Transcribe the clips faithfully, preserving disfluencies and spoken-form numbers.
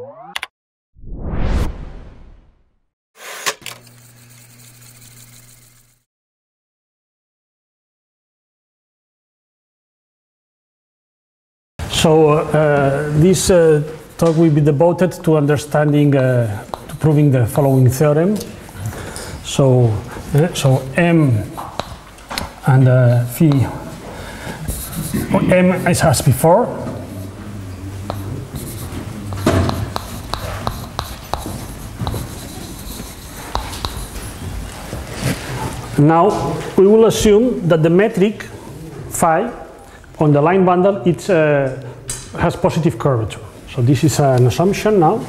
So uh, this uh, talk will be devoted to understanding, uh, to proving the following theorem. So, uh, so M and uh, phi, M is as before. Now we will assume that the metric phi on the line bundle it's uh, has positive curvature. So this is an assumption now.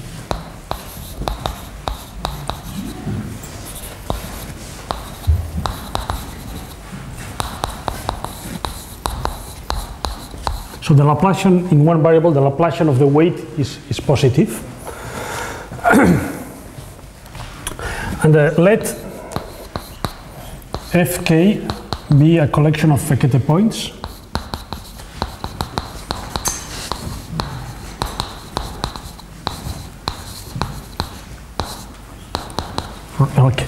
So the Laplacian in one variable, the Laplacian of the weight is, is positive. And uh, let Fk be a collection of Fekete points. Okay.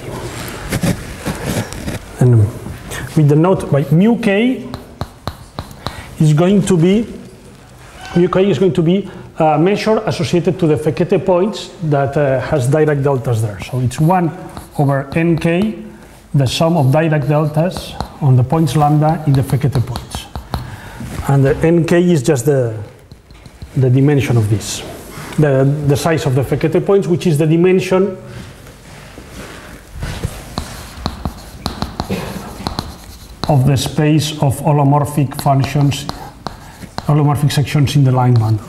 And with the note by mu k is going to be mu k is going to be a measure associated to the Fekete points that uh, has Dirac deltas there. So it's one over nk, the sum of Dirac deltas on the points lambda in the Fekete points, and the nk is just the the dimension of this, the the size of the Fekete points, which is the dimension of the space of holomorphic functions, holomorphic sections in the line bundle.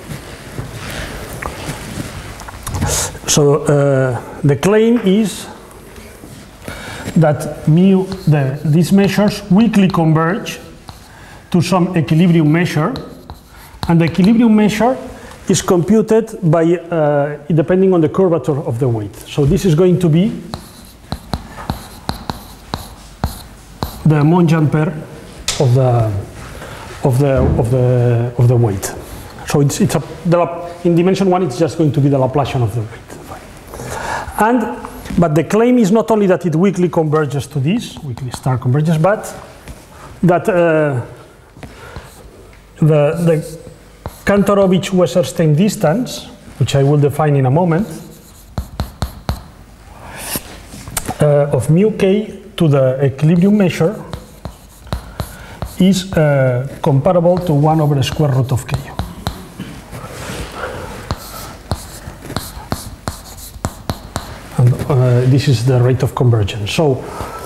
So uh, the claim is that mu, the, these measures weakly converge to some equilibrium measure, and the equilibrium measure is computed by uh, depending on the curvature of the weight. So this is going to be the Monge pair of the of the of the of the weight. So it's it's a the, in dimension one it's just going to be the Laplacian of the weight. And but the claim is not only that it weakly converges to this, weakly star converges, but that uh, the the Kantorovich-Wasserstein distance, which I will define in a moment, uh, of mu k to the equilibrium measure is uh, comparable to one over the square root of k. And uh, this is the rate of convergence. So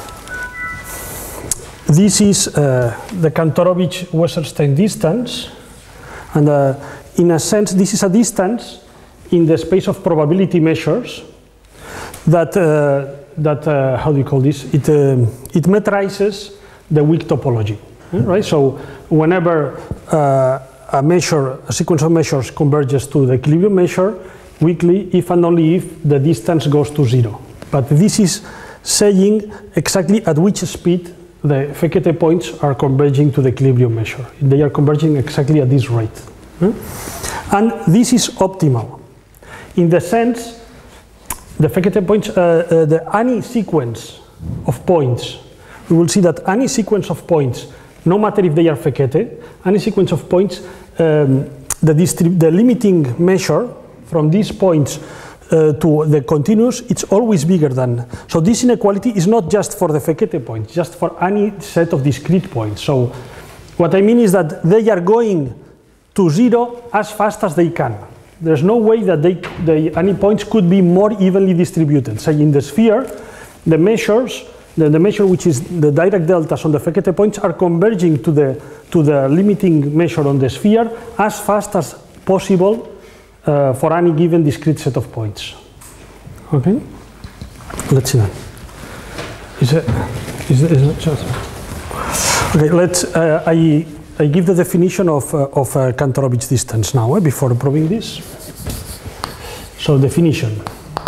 this is uh, the Kantorovich-Wasserstein distance, and uh, in a sense this is a distance in the space of probability measures that uh, that uh, how do you call this? It uh, it metrizes the weak topology, right? So whenever uh, a measure, a sequence of measures converges to the equilibrium measure weakly, if and only if the distance goes to zero. But this is saying exactly at which speed the Fekete points are converging to the equilibrium measure. They are converging exactly at this rate, and this is optimal in the sense. The Fekete points, uh, uh, the any sequence of points, we will see that any sequence of points, no matter if they are Fekete, any sequence of points, um, the, the limiting measure from these points uh, to the continuous, it's always bigger than. So this inequality is not just for the Fekete points, just for any set of discrete points. So what I mean is that they are going to zero as fast as they can. There's no way that they, they, any points could be more evenly distributed. Say in the sphere, the measures, the, the measure which is the Dirac deltas on the Fekete points are converging to the, to the limiting measure on the sphere as fast as possible uh, for any given discrete set of points. Okay? Let's see that. Is it, is it, is it just, okay, let's, uh, I, I give the definition of, uh, of uh, Kantorovich distance now, eh, before proving this. So definition.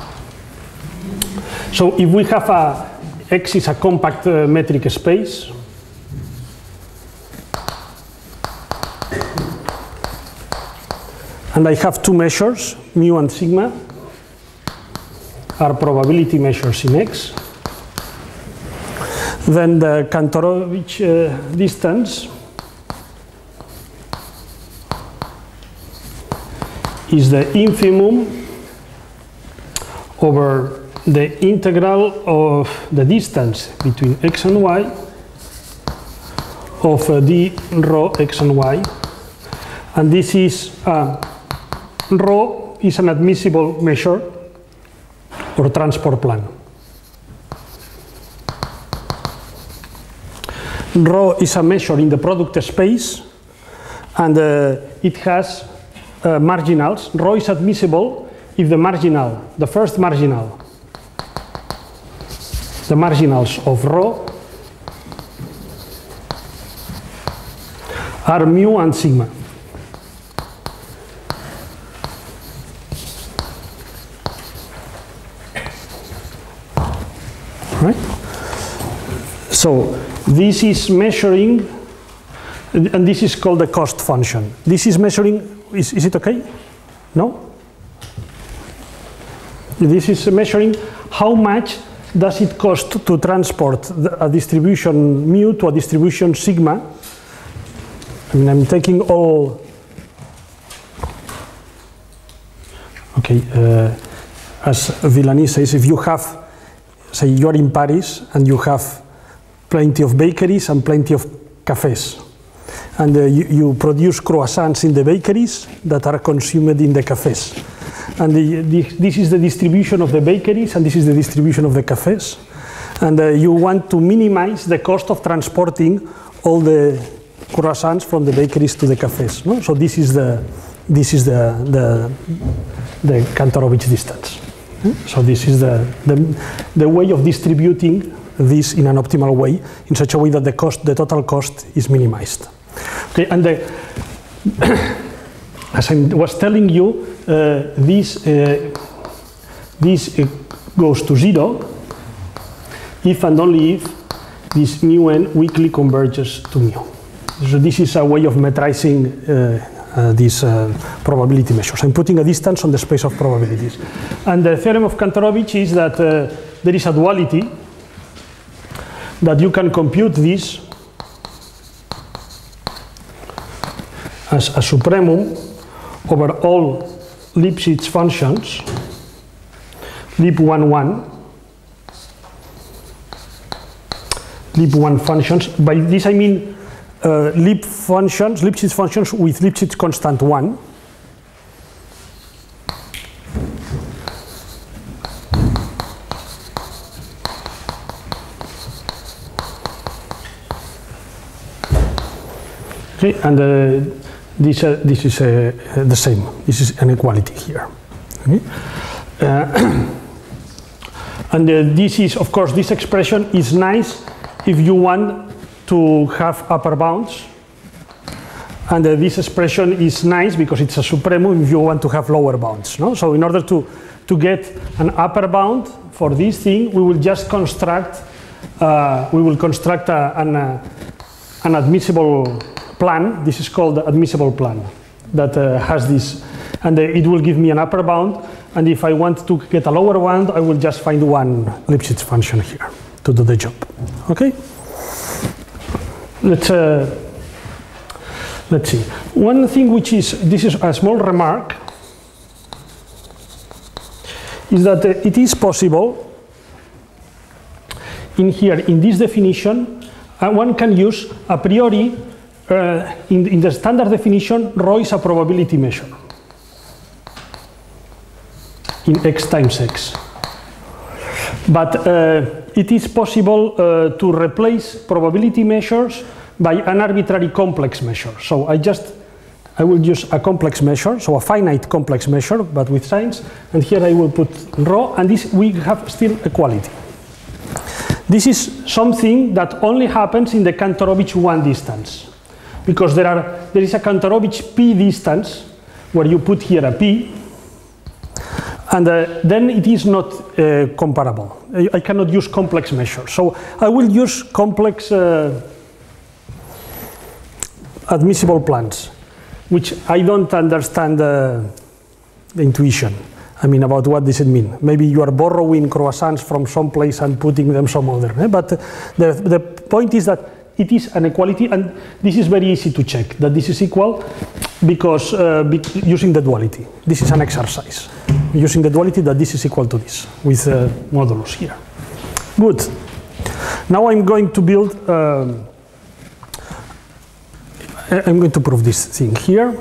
So if we have a, X is a compact uh, metric space, and I have two measures, mu and sigma, are probability measures in X. Then the Kantorovich uh, distance is the infimum over the integral of the distance between X and Y of uh, d rho X and Y. And this is, uh, rho is an admissible measure or transport plan. Rho is a measure in the product space, and uh, it has uh, marginals. Rho is admissible if the marginal, the first marginal, the marginals of rho are mu and sigma. Right? So this is measuring, and this is called the cost function. This is measuring, is, is it okay? No? This is measuring how much does it cost to transport a distribution mu to a distribution sigma. I mean, I'm taking all, okay, uh, as Villani says, if you have, say you're in Paris and you have plenty of bakeries and plenty of cafes, and uh, you, you produce croissants in the bakeries that are consumed in the cafes. And the, the, this is the distribution of the bakeries and this is the distribution of the cafes. And uh, you want to minimize the cost of transporting all the croissants from the bakeries to the cafes. No? So this is the, this is the, the, the Kantorovich distance. So this is the, the, the way of distributing this in an optimal way, in such a way that the cost, the total cost is minimized. Okay, and the, as I was telling you, uh, this, uh, this uh, goes to zero if and only if this mu n weakly converges to mu. So this is a way of metrizing uh, Uh, these uh, probability measures. I'm putting a distance on the space of probabilities. And the theorem of Kantorovich is that uh, there is a duality, that you can compute this as a supremum over all Lipschitz functions, lib one one, lib one functions. By this I mean Uh, lib functions, Lipschitz functions with Lipschitz constant one. Okay, and uh, this, uh, this is uh, the same. This is an equality here. Okay. Uh, and uh, this is, of course, this expression is nice if you want to have upper bounds, and uh, this expression is nice because it's a supremum if you want to have lower bounds. No? So in order to, to get an upper bound for this thing, we will just construct, uh, we will construct a, an, uh, an admissible plan. This is called the admissible plan that uh, has this, and uh, it will give me an upper bound, and if I want to get a lower bound, I will just find one Lipschitz function here to do the job. Okay? Let's, uh, let's see. One thing which is, this is a small remark, is that uh, it is possible in here, in this definition, uh, one can use a priori, uh, in, in the standard definition, rho is a probability measure in X times X. But uh, it is possible uh, to replace probability measures by an arbitrary complex measure. So I just, I will use a complex measure, so a finite complex measure, but with signs, and here I will put rho, and this we have still equality. This is something that only happens in the Kantorovich one distance, because there, are, there is a Kantorovich p distance, where you put here a p, and uh, then it is not uh, comparable. I, I cannot use complex measures. So I will use complex uh, admissible plans. which I don't understand uh, the intuition. I mean, about what does it mean? Maybe you are borrowing croissants from some place and putting them some other. Eh? But the, the point is that it is an equality, and this is very easy to check, that this is equal because uh, be using the duality. This is an exercise. Using the duality that this is equal to this, with uh, modulus here. Good. Now I'm going to build, um, I'm going to prove this thing here.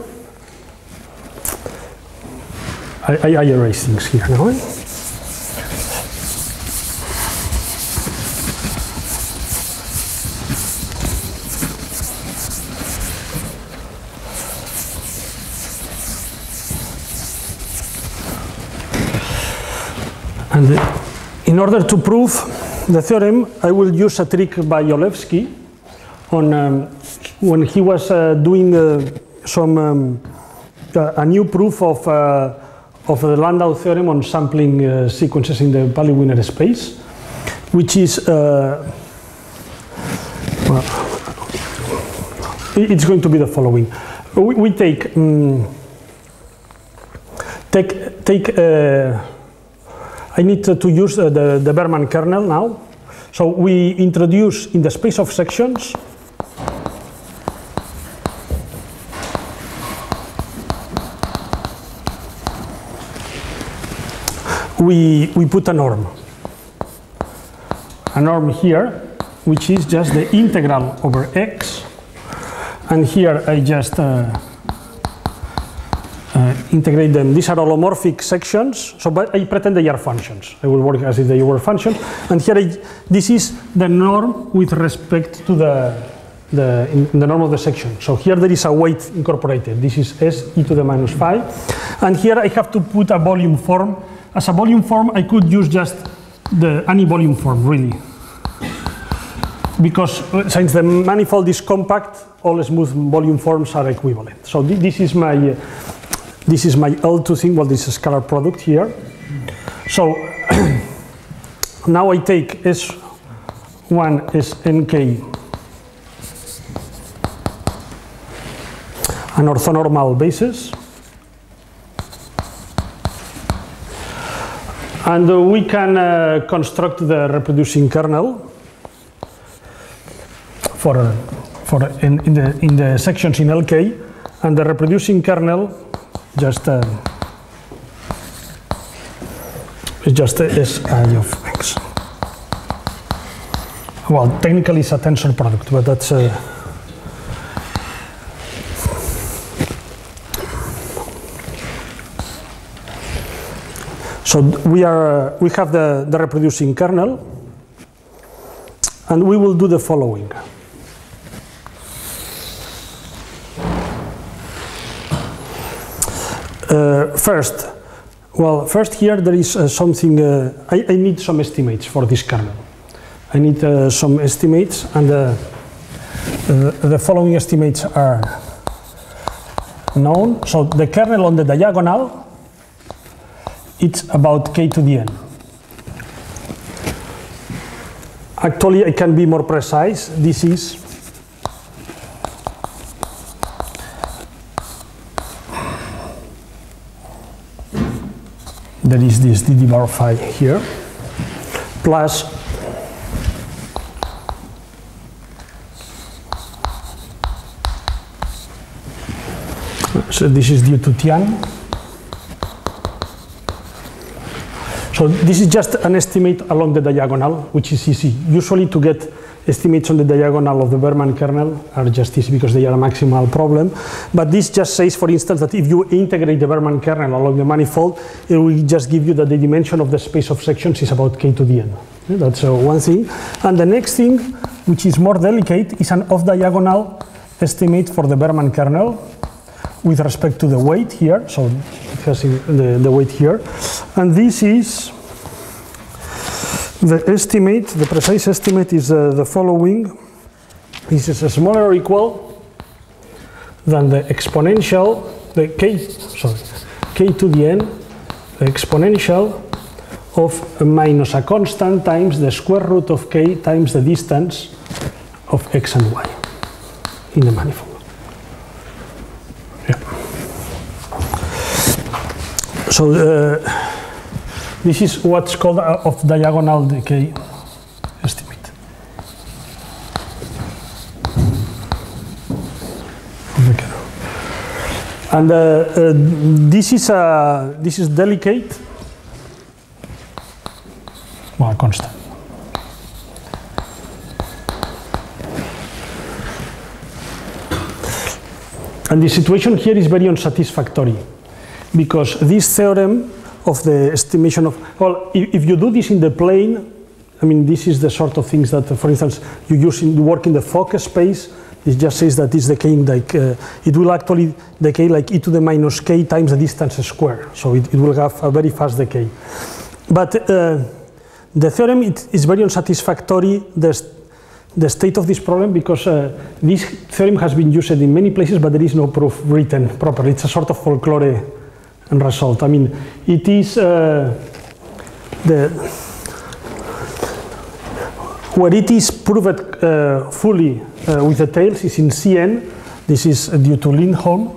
I, I, I erase things here now. Eh? And uh, in order to prove the theorem, I will use a trick by Olewski on um, when he was uh, doing uh, some um, uh, a new proof of uh, of the Landau theorem on sampling uh, sequences in the Ballywinner space, which is uh, well, it's going to be the following. We, we take um, take take. Uh, I need to, to use uh, the, the Berman kernel now. So we introduce in the space of sections we, we put a norm. A norm here, which is just the integral over x. And here I just uh, Uh, integrate them. These are holomorphic sections, so but I pretend they are functions. I will work as if they were functions. And here, I, this is the norm with respect to the, the, in the norm of the section. So here there is a weight incorporated. This is s e to the minus five. And here I have to put a volume form. As a volume form, I could use just the any volume form, really. Because uh, since the manifold is compact, all smooth volume forms are equivalent. So th this is my uh, This is my L two thing, well, this is a scalar product here. So now I take S one S N K, an orthonormal basis. And uh, we can uh, construct the reproducing kernel for, uh, for in, in, the, in the sections in L K, and the reproducing kernel just uh, it's just a S I of x. Well, technically it's a tensor product, but that's uh, so we are uh, we have the the reproducing kernel, and we will do the following. Uh, first, well, first here there is uh, something, uh, I, I need some estimates for this kernel. I need uh, some estimates, and uh, uh, the following estimates are known. So the kernel on the diagonal, it's about k to the n. Actually, I can be more precise. This is there is this d d bar phi here, plus so this is due to Tian. So this is just an estimate along the diagonal, which is easy. Usually to get estimates on the diagonal of the Berman kernel are just easy because they are a maximal problem. But this just says, for instance, that if you integrate the Berman kernel along the manifold, it will just give you that the dimension of the space of sections is about k to the n. That's uh, one thing. And the next thing, which is more delicate, is an off-diagonal estimate for the Berman kernel with respect to the weight here. So it has the, the weight here. And this is the estimate, the precise estimate is uh, the following. This is a smaller or equal than the exponential, the k, sorry, k to the n, the exponential of a minus a constant times the square root of k times the distance of x and y in the manifold. Yeah. So uh, this is what's called uh, of diagonal decay estimate. And uh, uh, this is uh, this is delicate, well, constant. And the situation here is very unsatisfactory, because this theorem of the estimation of, well, if, if you do this in the plane, I mean, this is the sort of things that, uh, for instance, you use in work in the Fock space. It just says that it's decaying like, uh, it will actually decay like e to the minus k times the distance square. So it, it will have a very fast decay. But uh, the theorem it is very unsatisfactory, the, the state of this problem, because uh, this theorem has been used in many places, but there is no proof written properly. It's a sort of folklore result. I mean, it is uh, the where it is proved uh, fully uh, with the tails is in C N. This is due to Lindholm.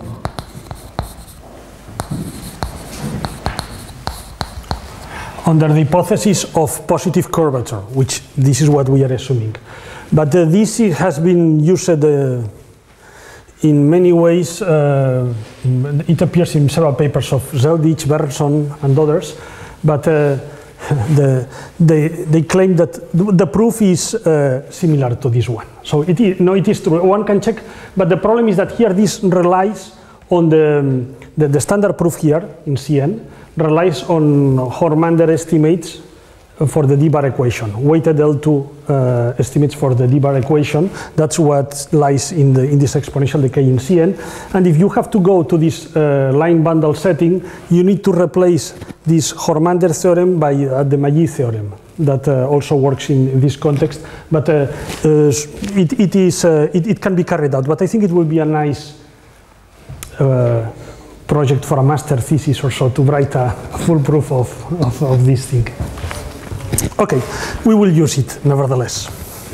Under the hypothesis of positive curvature, which this is what we are assuming. But uh, this has been used uh, in many ways. Uh, it appears in several papers of Zeldich, Berndson, and others. But uh, The, they, they claim that the proof is uh, similar to this one. So it is, no, it is true. One can check, but the problem is that here this relies on the, the, the standard proof here in C N, relies on Hormander estimates for the D-bar equation, weighted L two uh, estimates for the D-bar equation. That's what lies in, the, in this exponential decay in C N. And if you have to go to this uh, line bundle setting, you need to replace this Hormander theorem by uh, the Magee theorem that uh, also works in, in this context. But uh, uh, it, it, is, uh, it, it can be carried out. But I think it will be a nice uh, project for a master thesis or so to write a full proof of, of, of this thing. Okay, we will use it nevertheless.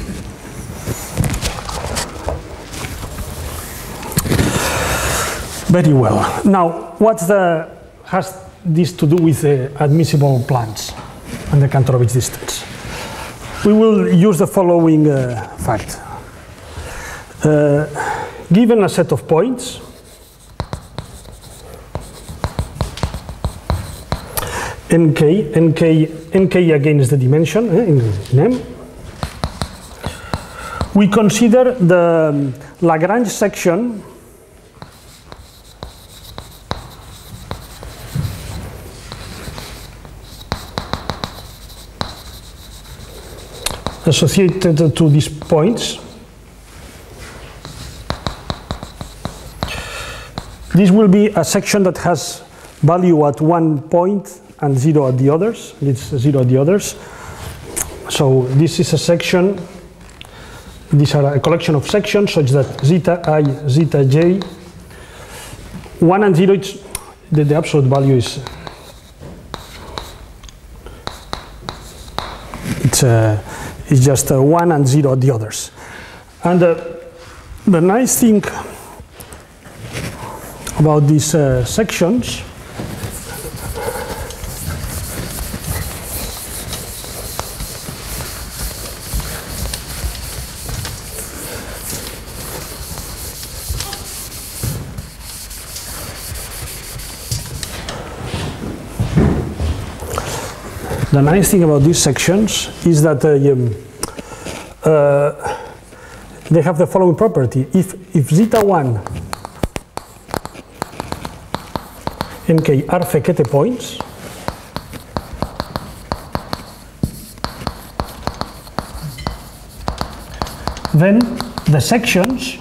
Very well. Now, what the, has this to do with the admissible plans and the Kantorovich distance? We will use the following uh, fact. Uh, given a set of points, nk, nk, nk again is the dimension eh, in, in M. We consider the Lagrange section associated to these points. This will be a section that has value at one point and zero at the others. It's zero at the others. So this is a section. These are a collection of sections such that zeta I, zeta j, one and zero. It's the, the absolute value is it's uh, it's just uh, one and zero at the others. And uh, the nice thing about these uh, sections The nice thing about these sections is that uh, um, uh, they have the following property. If, if zeta one nk are Fekete points, then the sections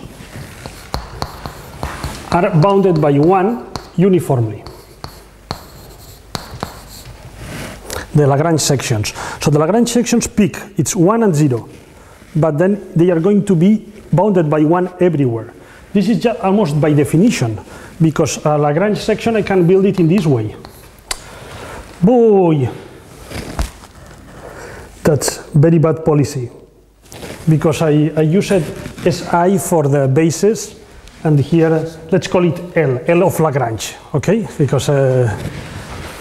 are bounded by one uniformly. The Lagrange sections. So the Lagrange sections peak, it's one and zero, but then they are going to be bounded by one everywhere. This is just almost by definition, because a Lagrange section, I can build it in this way. Boy, that's very bad policy, because I, I used Si for the bases, and here, let's call it L, L of Lagrange, okay? Because uh,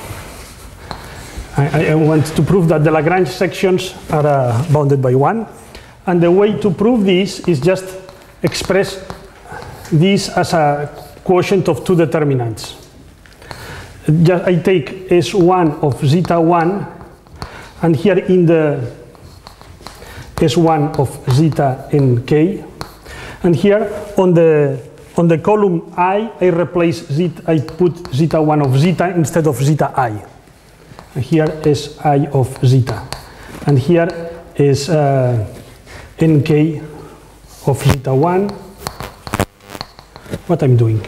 I, I want to prove that the Lagrange sections are uh, bounded by one. And the way to prove this is just express this as a quotient of two determinants. Just, I take S one of zeta one, and here in the S one of zeta n k, and here on the on the column I, I replace zeta, I put zeta one of zeta instead of zeta I. And here is I of zeta, and here is uh, nk of zeta one. What I'm doing?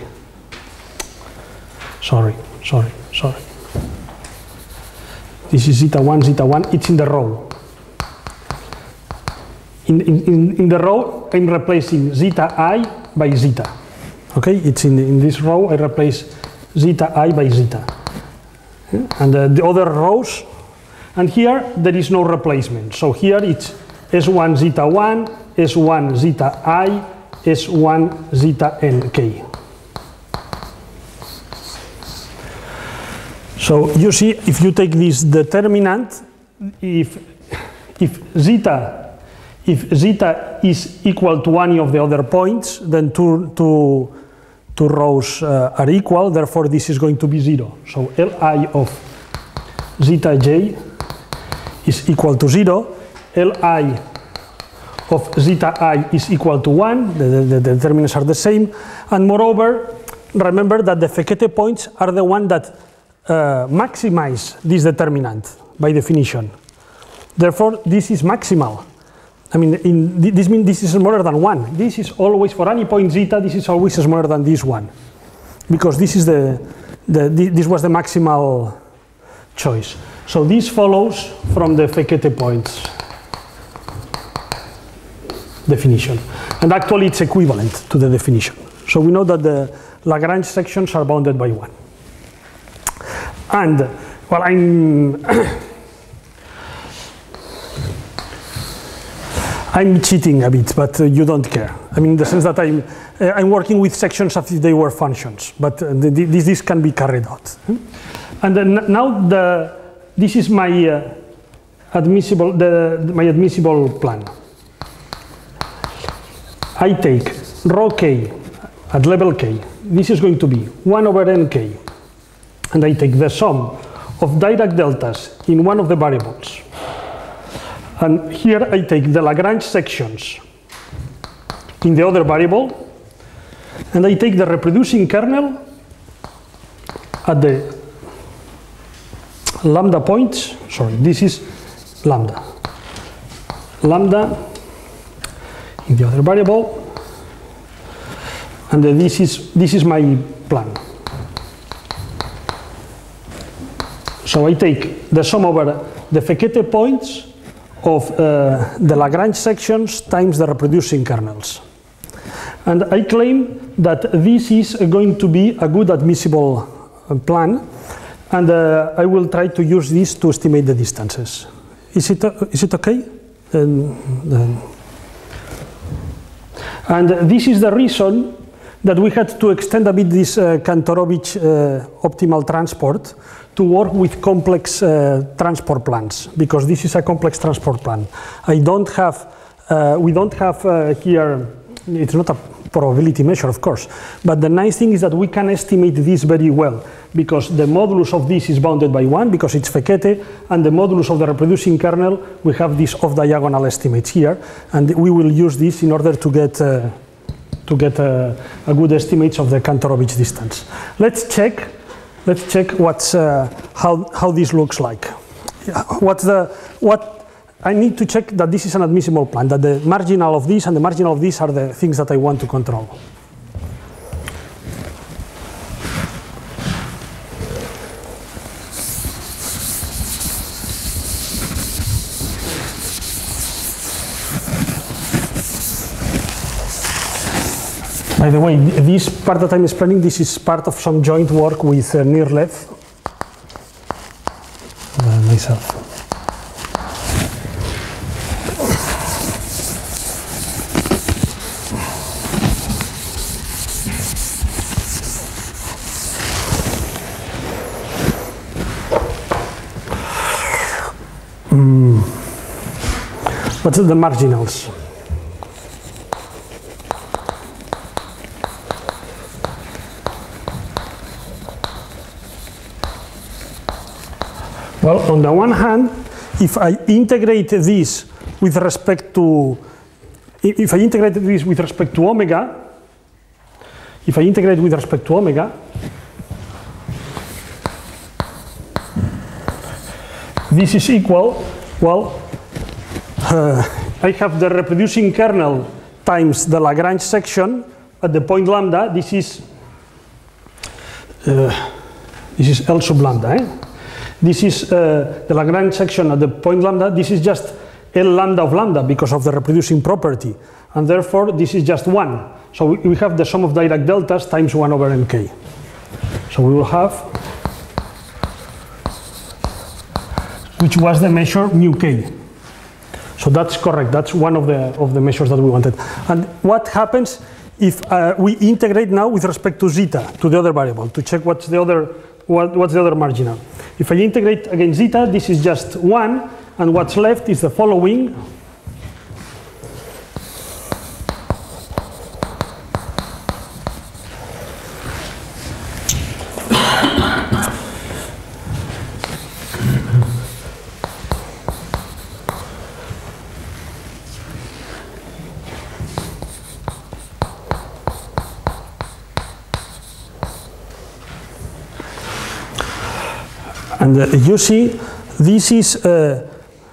Sorry, sorry, sorry. This is zeta one, zeta one. It's in the row. In, in, in the row, I'm replacing zeta I by zeta. Okay, it's in, in this row, I replace zeta I by zeta. And uh, the other rows, and here there is no replacement. So here it's S one zeta one, S one zeta I, S one zeta nk. So you see, if you take this determinant, if, if zeta If zeta is equal to any of the other points, then two, two, two rows uh, are equal, therefore this is going to be zero. So Li of zeta j is equal to zero, Li of zeta I is equal to one, the, the, the determinants are the same, and moreover, remember that the Fekete points are the one that uh, maximize this determinant by definition. Therefore, this is maximal. I mean, in, this means this is smaller than one. This is always, for any point zeta, this is always smaller than this one. Because this is the, the, this was the maximal choice. So this follows from the Fekete points definition. And actually it's equivalent to the definition. So we know that the Lagrange sections are bounded by one. And, well, I'm... I'm cheating a bit, but uh, you don't care. I mean, in the sense that I'm, uh, I'm working with sections as if they were functions, but uh, the, this, this can be carried out. And then now the, this is my uh, admissible, the, my admissible plan. I take rho k at level k. This is going to be one over nk, and I take the sum of Dirac deltas in one of the variables. And here I take the Lagrange sections in the other variable, and I take the reproducing kernel at the lambda points. Sorry, this is lambda. Lambda in the other variable, and then this is this is my plan. So I take the sum over the Fekete points of uh, the Lagrange sections times the reproducing kernels. And I claim that this is going to be a good admissible uh, plan, and uh, I will try to use this to estimate the distances. Is it, uh, is it okay? Um, um, and this is the reason that we had to extend a bit this uh, Kantorovich uh, optimal transport to work with complex uh, transport plans, because this is a complex transport plan. I don't have, uh, we don't have uh, here, it's not a probability measure, of course, but the nice thing is that we can estimate this very well, because the modulus of this is bounded by one, because it's Fekete, and the modulus of the reproducing kernel, we have these off-diagonal estimates here, and we will use this in order to get uh, to get uh, a good estimates of the Kantorovich distance. Let's check. Let's check what's uh, how how this looks like. What's the what I need to check that this is an admissible plan. That the marginal of this and the marginal of this are the things that I want to control. By the way, this part that I'm explaining, this is part of some joint work with uh, Nirlev, uh, myself. Mm, what's the marginals? Well, on the one hand, if I integrate this with respect to, if I integrate this with respect to omega, if I integrate with respect to omega, this is equal, well, uh, I have the reproducing kernel times the Lagrange section at the point lambda. This is, uh, this is L sub lambda, eh? This is uh, the Lagrange section at the point lambda. This is just L lambda of lambda because of the reproducing property. And therefore, this is just one. So we, we have the sum of Dirac deltas times one over n k. So we will have, which was the measure mu k. So that's correct. That's one of the, of the measures that we wanted. And what happens if uh, we integrate now with respect to zeta, to the other variable, to check what's the other, what, what's the other marginal? If I integrate against zeta, this is just one, and what's left is the following. And uh, you see, this is, uh,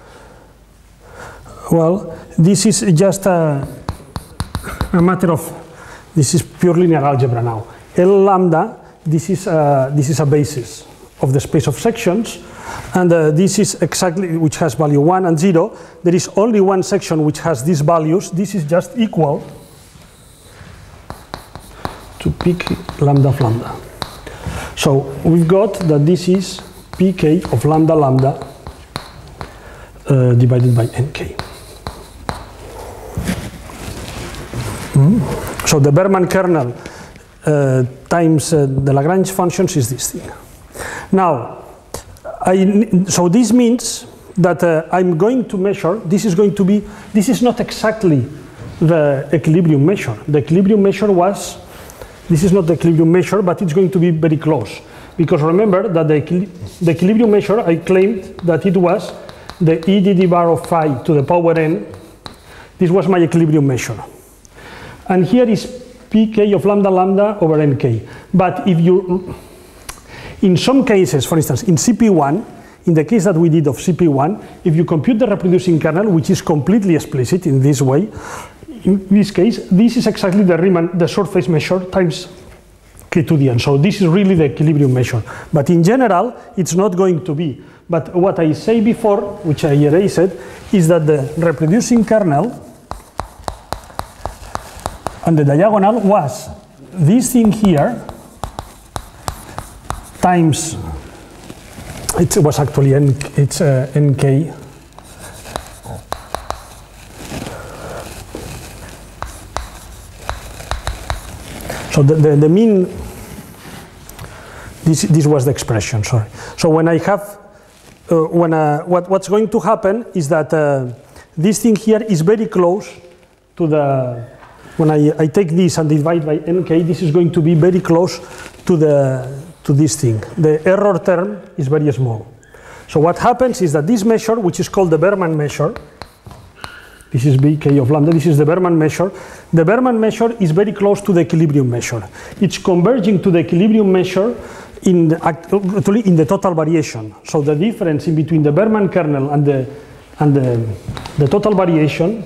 well, this is just a, a matter of, this is pure linear algebra now. L lambda, this is, uh, this is a basis of the space of sections, and uh, this is exactly, which has value one and zero. There is only one section which has these values. This is just equal to pk lambda of lambda. So we've got that this is pk of lambda lambda uh, divided by nk. Mm. So the Berman kernel uh, times uh, the Lagrange functions is this thing. Now, I, so this means that uh, I'm going to measure, this is going to be, this is not exactly the equilibrium measure. The equilibrium measure was, this is not the equilibrium measure, but it's going to be very close. Because remember that the, equil the equilibrium measure, I claimed that it was the E D D bar of phi to the power n. This was my equilibrium measure. And here is pk of lambda lambda over nk. But if you, in some cases, for instance, in C P one, in the case that we did of C P one, if you compute the reproducing kernel, which is completely explicit in this way, in this case, this is exactly the Riemann, the surface measure times k to the n. So this is really the equilibrium measure. But in general, it's not going to be. But what I say before, which I erased, is that the reproducing kernel and the diagonal was this thing here times, it was actually n, it's uh, nk. So the, the, the mean, this, this was the expression, sorry. So when I have, uh, when uh, what, what's going to happen is that uh, this thing here is very close to the, when I, I take this and divide by nk, this is going to be very close to, the, to this thing. The error term is very small. So what happens is that this measure, which is called the Berman measure, this is bk of lambda, this is the Berman measure. The Berman measure is very close to the equilibrium measure. It's converging to the equilibrium measure in the, actually in the total variation. So the difference in between the Berman kernel and the, and the, the total variation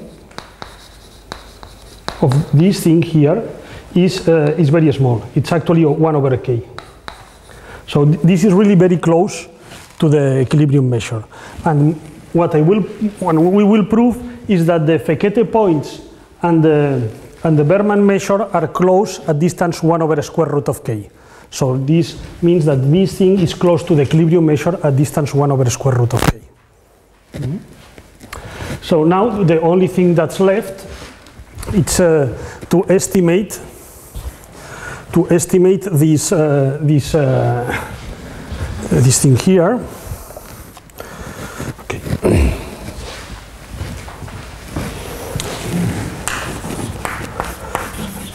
of this thing here is, uh, is very small. It's actually one over k. So th this is really very close to the equilibrium measure. And what I will, what we will prove is that the Fekete points and the, and the Berman measure are close at distance one over square root of k. So this means that this thing is close to the equilibrium measure at distance one over square root of k. Mm-hmm. So now the only thing that's left, it's uh, to estimate, to estimate this, uh, this, uh, this thing here. Okay.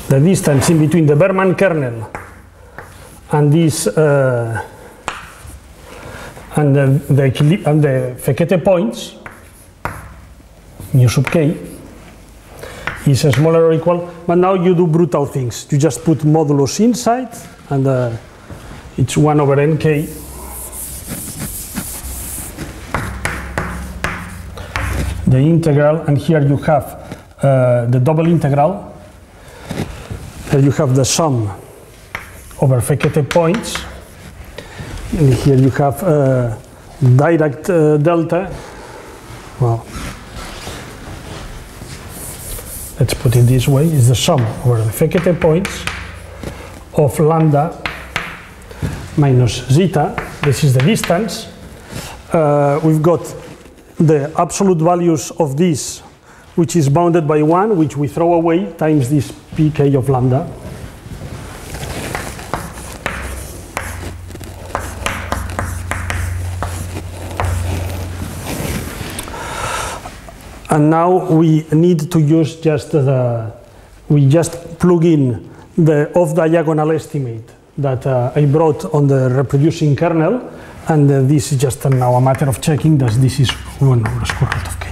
the distance in between the Berman kernel and this uh, and the, the and the Fekete points, mu sub k, is smaller or equal. But now you do brutal things. You just put modulus inside, and uh, it's one over n k. The integral, and here you have uh, the double integral. Here you have the sum over Fekete points, and here you have uh, Dirac uh, delta. Well, let's put it this way: is the sum over the Fekete points of lambda minus zeta. This is the distance. Uh, we've got the absolute values of this, which is bounded by one, which we throw away, times this pk of lambda. And now we need to use just the, we just plug in the off-diagonal estimate that uh, I brought on the reproducing kernel, and uh, this is just uh, now a matter of checking that this is one over the square root of k.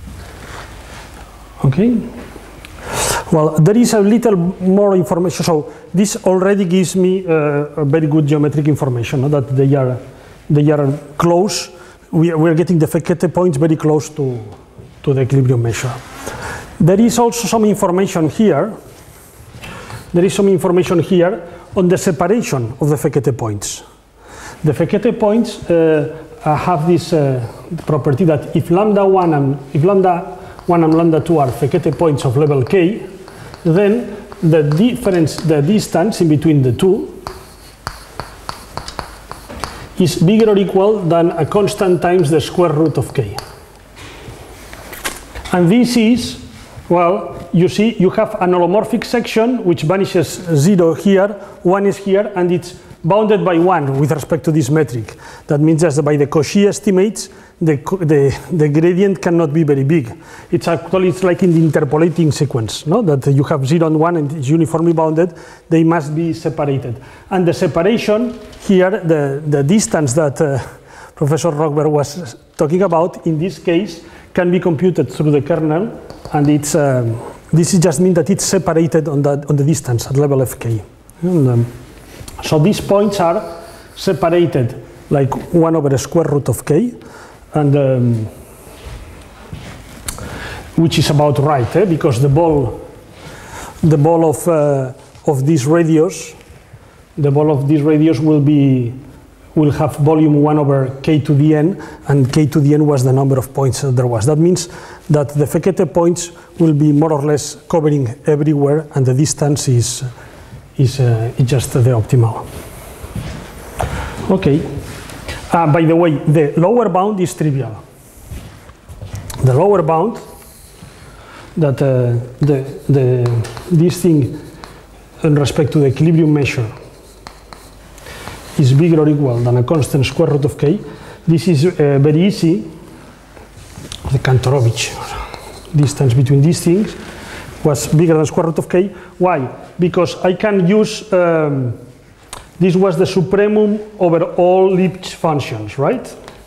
Okay? Well, there is a little more information. So this already gives me uh, a very good geometric information, no? That they are, they are close. We, we are getting the Fekete points very close to, to the equilibrium measure. There is also some information here. There is some information here on the separation of the Fekete points. The Fekete points uh, have this uh, property that if lambda one and if lambda one and lambda two are Fekete points of level k, then the difference, the distance in between the two is bigger or equal than a constant times the square root of k. And this is, well, you see, you have an holomorphic section which vanishes zero here, one is here, and it's bounded by one with respect to this metric. That means that by the Cauchy estimates, the, the, the gradient cannot be very big. It's actually, it's like in the interpolating sequence, no? That you have zero and one and it's uniformly bounded, they must be separated. And the separation here, the, the distance that uh, Professor Rockberg was talking about, in this case, can be computed through the kernel, and it's, um, this just means that it's separated on, that, on the distance at level of k. And, um, so these points are separated like one over the square root of k, and um, which is about right, eh? Because the ball, the ball of uh, of this radius, the ball of this radius will be will have volume one over k to the n, and k to the n was the number of points that there was. That means that the Fekete points will be more or less covering everywhere, and the distance is is uh, just the optimal. Okay. Uh, by the way, the lower bound is trivial. The lower bound, that uh, the the this thing in respect to the equilibrium measure is bigger or equal than a constant square root of k. This is uh, very easy. The Kantorovich distance between these things was bigger than square root of k. Why? Because I can use, um, this was the supremum over all Lipschitz functions, right?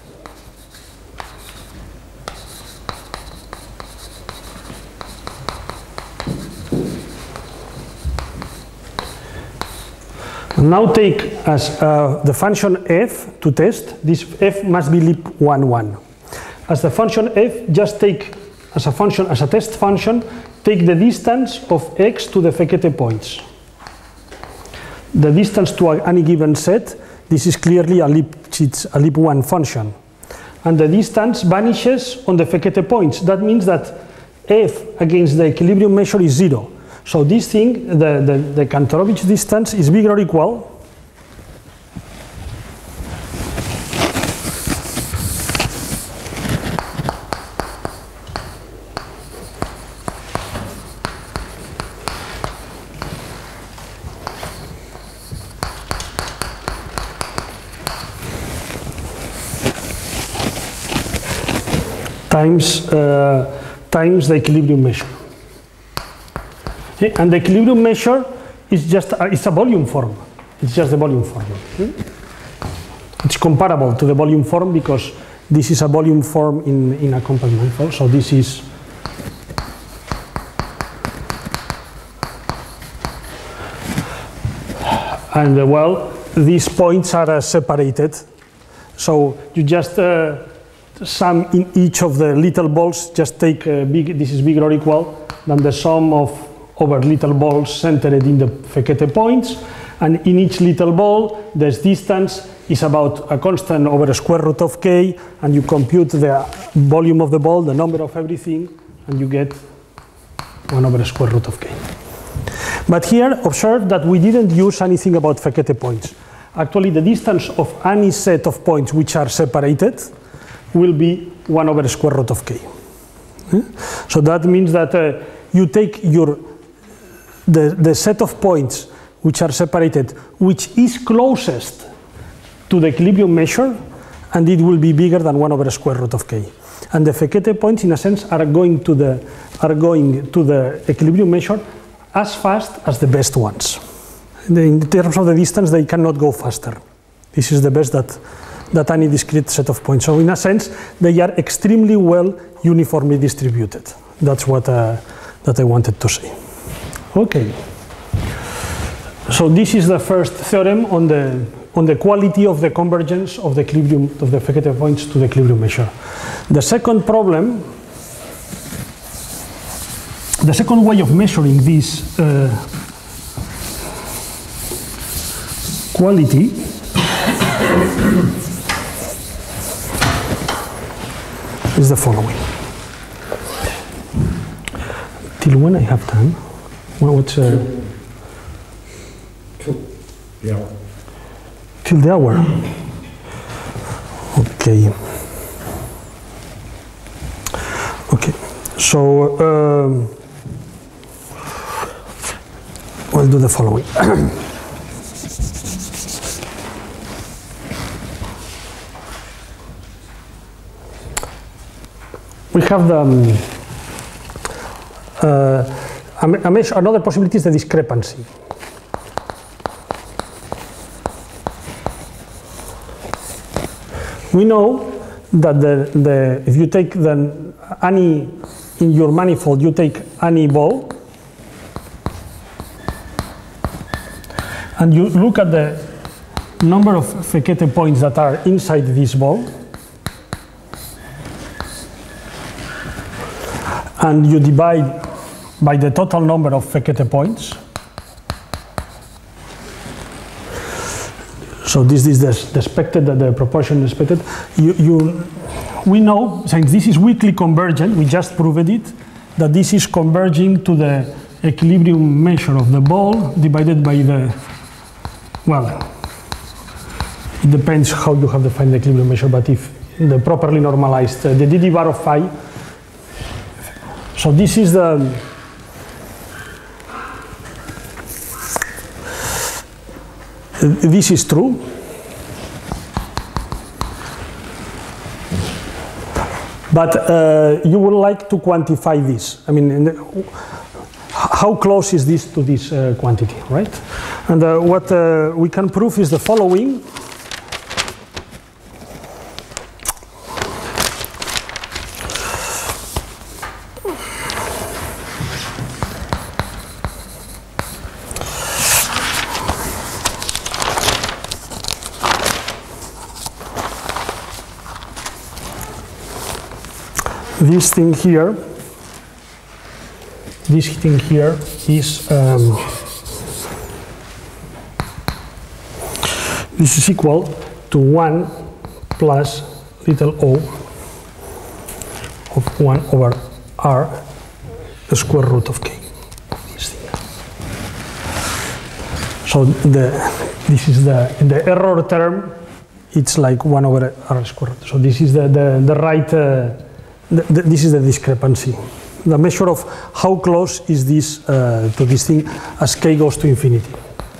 Now take as uh, the function f to test. This f must be lip one one. As the function f, just take as a function, as a test function, take the distance of x to the Fekete points. The distance to any given set, this is clearly a Lipschitz, a lip one function. And the distance vanishes on the Fekete points. That means that f against the equilibrium measure is zero. So this thing, the, the, the Kantorovich distance is bigger or equal times, uh, times the equilibrium measure. Okay? And the equilibrium measure is just a, it's a volume form. It's just the volume form. Okay? It's comparable to the volume form because this is a volume form in, in a compact manifold. So this is and uh, well, these points are uh, separated. So you just uh, sum in each of the little balls, just take uh, big, this is bigger or equal than the sum of over little balls centered in the Fekete points. And in each little ball, this distance is about a constant over a square root of k, and you compute the volume of the ball, the number of everything, and you get one over a square root of k. But here, observe that we didn't use anything about Fekete points. Actually, the distance of any set of points which are separated will be one over square root of k. So that means that uh, you take your the, the set of points which are separated, which is closest to the equilibrium measure, and it will be bigger than one over square root of k. And the Fekete points, in a sense, are going to the are going to the equilibrium measure as fast as the best ones. In terms of the distance, they cannot go faster. This is the best that, that any discrete set of points. So in a sense, they are extremely well uniformly distributed. That's what uh, that I wanted to say. Okay. So this is the first theorem on the on the quality of the convergence of the equilibrium of the Fekete points to the equilibrium measure. The second problem, the second way of measuring this uh, quality is the following. Till when I have time? Well, what's uh, till the hour? Till the hour. Okay. Okay. So um, we'll do the following. We have the um, uh, a measure, another possibility is the discrepancy. We know that the, the if you take the any in your manifold, you take any ball and you look at the number of Fekete points that are inside this ball, and you divide by the total number of Fekete points. So this is the, the expected, the proportion expected. You, you, we know, since this is weakly convergent, we just proved it, that this is converging to the equilibrium measure of the ball divided by the, well, it depends how you have defined the equilibrium measure, but if the properly normalized, uh, the D D bar of phi. So this is the, this is true. But uh, you would like to quantify this. I mean, the, how close is this to this uh, quantity, right? And uh, what uh, we can prove is the following. This thing here, this thing here is, um, this is equal to one plus little o of one over r, the square root of k. This thing. So the, this is the, the error term, it's like one over r squared. So this is the, the, the right, uh, The, the, this is the discrepancy, the measure of how close is this uh, to this thing as k goes to infinity.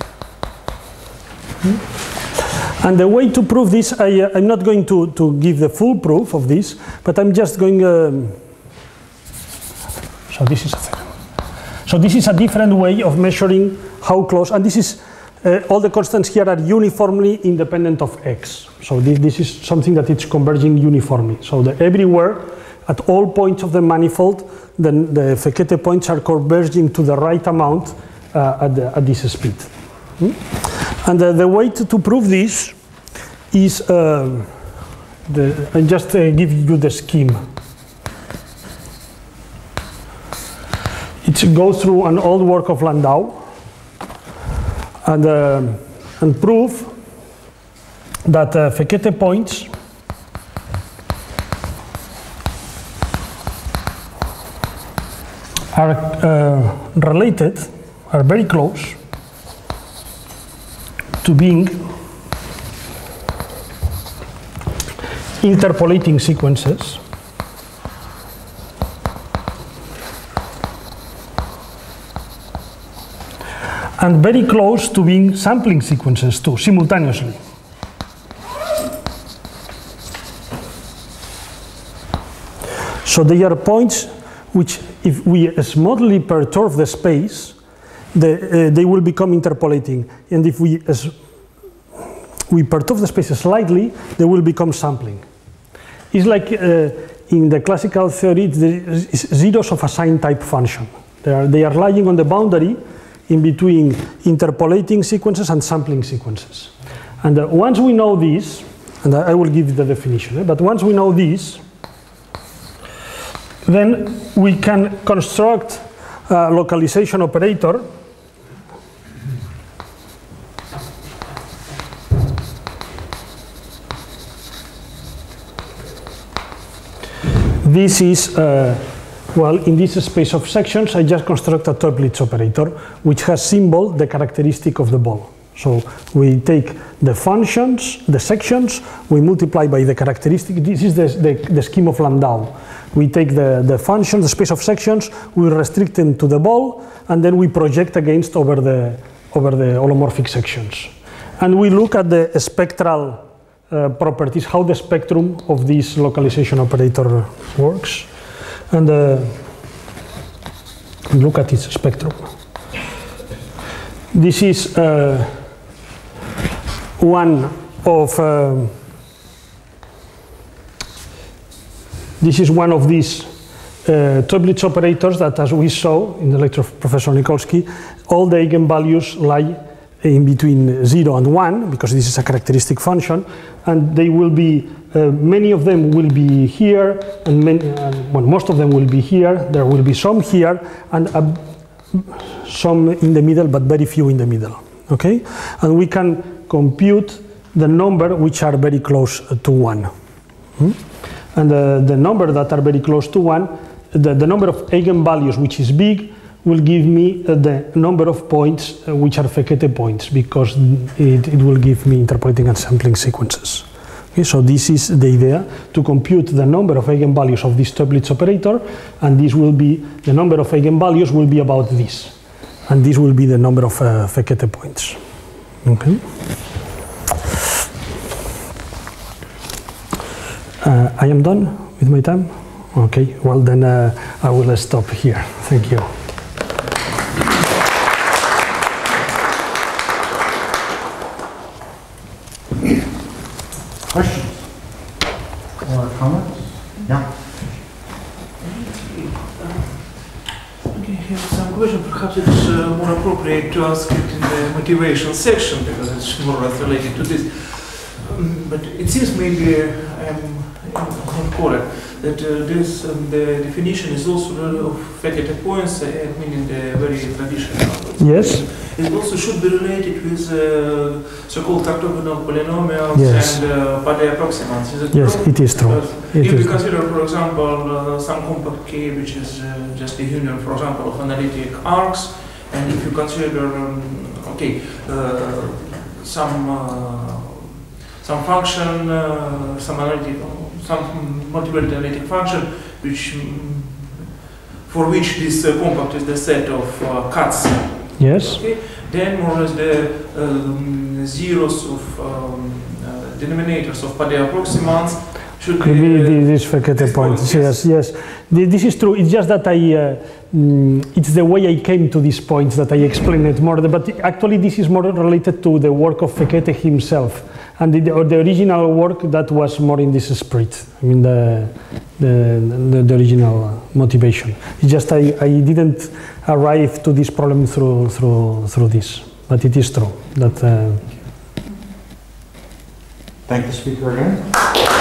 Hmm? And the way to prove this, I, uh, I'm not going to, to give the full proof of this, but I'm just going, um, so this is a theorem. So this is a different way of measuring how close, and this is, uh, all the constants here are uniformly independent of x. So this, this is something that it's converging uniformly. So that everywhere, at all points of the manifold, then the Fekete points are converging to the right amount uh, at, the, at this speed. Hmm? And uh, the way to, to prove this is, uh, the, I just uh, give you the scheme. It goes through an old work of Landau and, uh, and prove that uh, Fekete points are uh, related, are very close to being interpolating sequences and very close to being sampling sequences too, simultaneously. So they are points which, if we smoothly perturb the space, the, uh, they will become interpolating. And if we, as we perturb the space slightly, they will become sampling. It's like uh, in the classical theory, there is zeros of a sign type function. They are, they are lying on the boundary in between interpolating sequences and sampling sequences. And uh, once we know this, and I will give the definition, eh, but once we know this, then we can construct a localization operator this is uh, well, in this space of sections, I just construct a Toeplitz operator, which has symbol the characteristic of the ball. So we take the functions, the sections, we multiply by the characteristic. This is the, the, the scheme of Landau. We take the, the functions, the space of sections, we restrict them to the ball, and then we project against over the, over the holomorphic sections. And we look at the spectral uh, properties, how the spectrum of this localization operator works. And uh, look at its spectrum. This is uh, one of uh, this is one of these uh, Toeplitz operators that, as we saw in the lecture of Professor Nikolsky, all the eigenvalues lie in between zero and one, because this is a characteristic function, and they will be, uh, many of them will be here, and many, uh, well, most of them will be here, there will be some here, and uh, some in the middle, but very few in the middle, okay? And we can compute the number which are very close to one. Hmm? And uh, the number that are very close to one, the, the number of eigenvalues which is big, will give me uh, the number of points uh, which are Fekete points, because it, it will give me interpolating and sampling sequences. Okay, so this is the idea, to compute the number of eigenvalues of this Toeplitz operator, and this will be, the number of eigenvalues will be about this. And this will be the number of uh, Fekete points. Okay. Uh, I am done with my time? Okay, well then uh, I will uh, stop here. Thank you. Questions or comments? Yeah. Okay, here's some question. Perhaps it's uh, more appropriate to ask it in the motivation section, because it's more or less related to this. Um, but it seems maybe I'm not correct that uh, this um, the definition is also of Fekete points, uh, meaning the very traditional. Yes. It also should be related with uh, so-called orthogonal polynomials Yes. and uh, Padé approximants. Is it Yes, true? it is true. Uh, It if is we true. consider, for example, uh, some compact K, which is uh, just a union, for example, of analytic arcs, and if you consider, um, okay, uh, some uh, some function, uh, some analytic, some multivariate analytic function, which um, for which this uh, compact is the set of uh, cuts. Yes. Okay, then more or less the um, zeros of um, uh, denominators of Padé approximants should Could be uh, this Fekete this point. point, Yes, yes. yes. Th- This is true. It's just that I, uh, mm, it's the way I came to these points that I explain it more. But actually, this is more related to the work of Fekete himself, and the, or the original work that was more in this spirit. I mean, the the, the, the original motivation. It's just I, I didn't arrive to this problem through through through this. But it is true that. Uh, Thank the speaker again.